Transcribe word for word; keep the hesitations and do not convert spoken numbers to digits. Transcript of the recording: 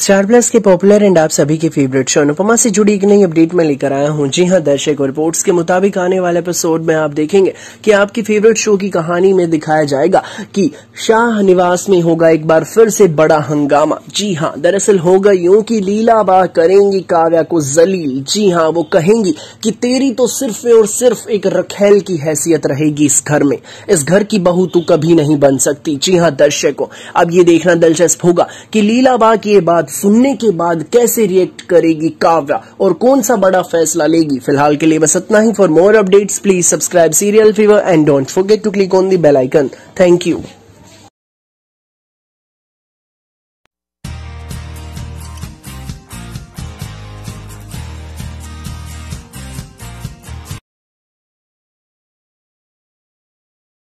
Star Plus के popular and आप सभी के फेवरेट शो अनुपमा से जुड़ी एक नई अपडेट में लेकर आया हूं। जी हां दर्शक, रिपोर्ट्स के मुताबिक आने वाले एपिसोड में आप देखेंगे कि आपकी फेवरेट शो की कहानी में दिखाया जाएगा कि शाह निवास में होगा एक बार फिर से बड़ा हंगामा। जी हां, दरअसल होगा यूं कि लीलाबा करेंगी काव्या को जलील। जी हां, वो कहेंगी कि तेरी तो सिर्फ और सिर्फ एक रखेल की हैसियत रहेगी इस घर में, इस घर की बहू तू कभी नहीं बन सकती। जी हां दर्शकों, अब ये देखना दिलचस्प होगा कि लीलाबा की ये बात सुनने के बाद कैसे रिएक्ट करेगी काव्या और कौन सा बड़ा फैसला लेगी। फिलहाल के लिए बस इतना ही। For more updates please subscribe serial fever and don't forget to click on the bell icon. Thank you.